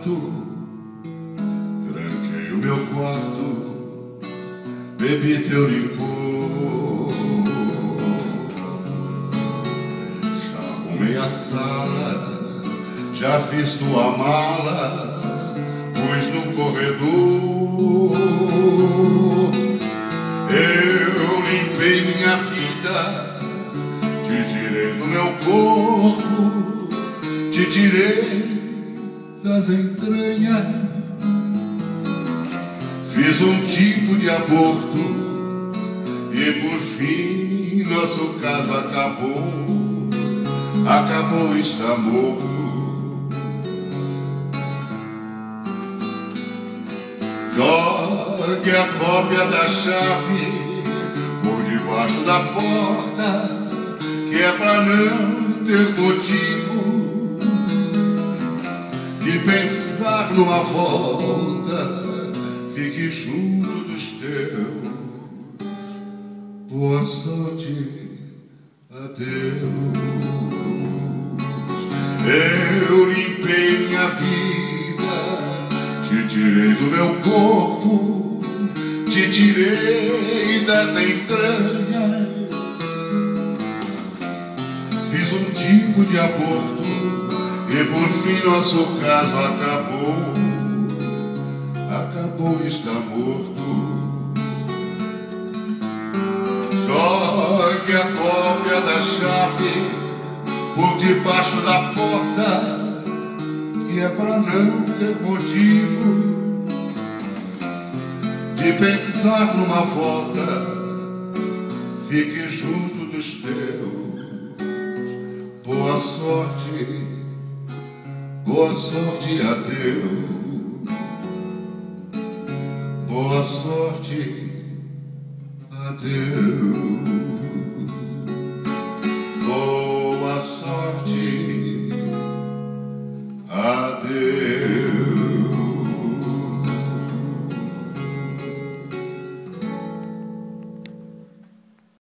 quarto, tranquei o meu quarto, bebi teu licor, já arrumei a sala, já fiz tua mala, pus no corredor. Eu limpei minha vida, te tirei do meu corpo, te tirei das entranhas, fiz um tipo de aborto e por fim nosso caso acabou, acabou, está morto. Jogue a cópia da chave por debaixo da porta, que é pra não ter motivo de pensar numa volta. Fique junto dos teus, boa sorte, adeus. Eu limpei minha vida, te tirei do meu corpo, te tirei das entranhas, fiz um tipo de aborto e por fim nosso caso acabou, acabou, está morto. Jogue a cópia da chave por debaixo da porta, que é pra não ter motivo de pensar numa volta. Fique junto dos teus, boa sorte, adeus. Boa sorte, adeus. Boa sorte, adeus.